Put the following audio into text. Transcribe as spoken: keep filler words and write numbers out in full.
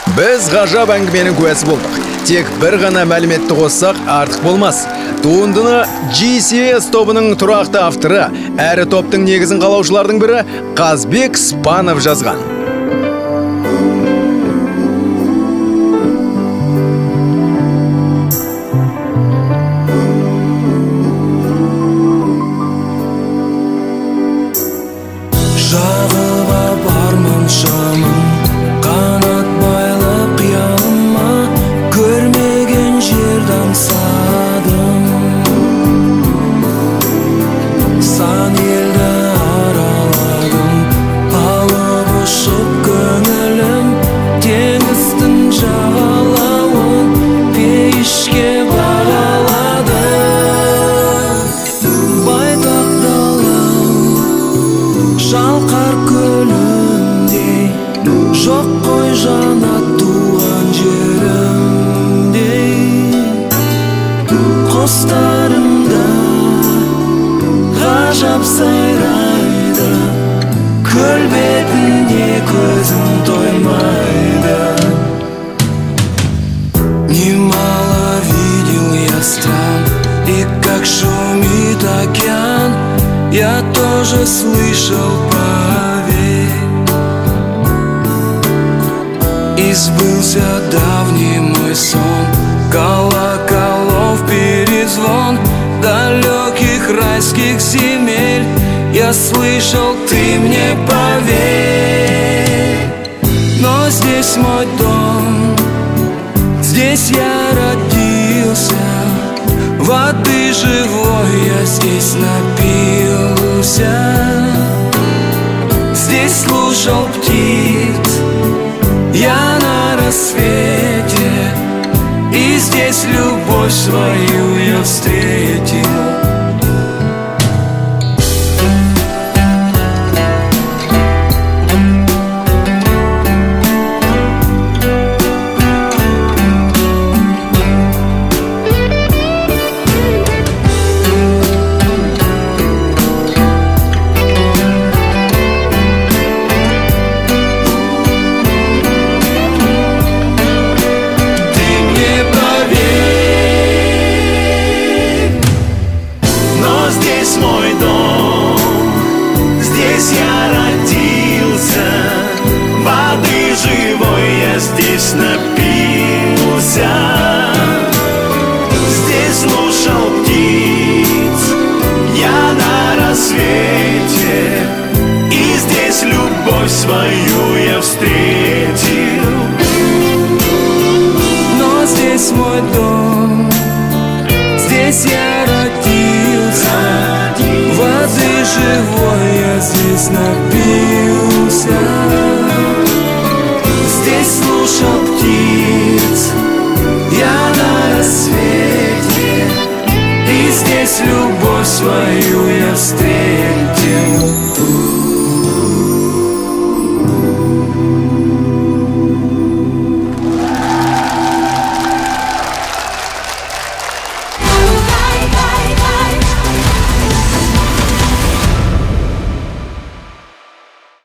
Біз ғажап әңгіменің куәсі болдық. Тек бір ғана мәліметті қоссақ артық болмас. Туындыны джи си эс тобының тұрақты авторы, әрі топтың негізін қалаушылардың бірі Қазбек Спанов жазған. Жағыба барман шамын, қанат байлы қиялыма, көрмеген жерді аңсадым. Сан елді араладым, алып ұшып көңілім, теңіздің жағалауын пейішке бағалады. Байтақ шалқар көлімдей, жоқ қой жанат туған жерімдей. Құстарымда ғажап сайрайды, көл бетінде көзім тоймайды. Немало видел я стран, и как шумит океан, я тоже слышал, поверь. И сбылся давний мой сон, колоколов перезвон далеких райских земель. Я слышал, ты мне поверь. Но здесь мой дом, здесь я родился, воды живой я здесь напился. Здесь слушал птиц я на рассвете, и здесь любовь свою я встретил. Мой дом, здесь я родился, воды живой я здесь напился. Здесь слушал птиц я на рассвете, и здесь любовь свою я встретил. Но здесь мой дом, здесь я родился, воды живой я здесь напился. Здесь слушал птиц я на рассвете, и здесь любовь свою я встретил.